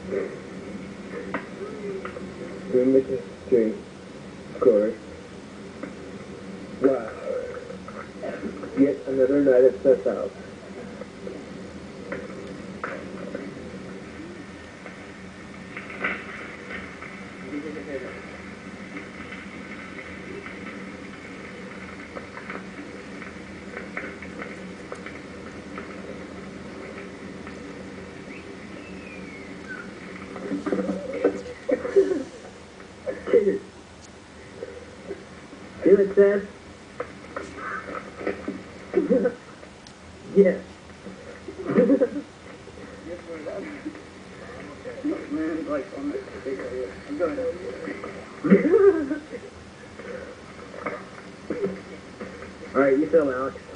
Doing the string, of course. Wow. Yet another night at Seth's house. Feel it, Seth? Yes. Alright, you film, Alex.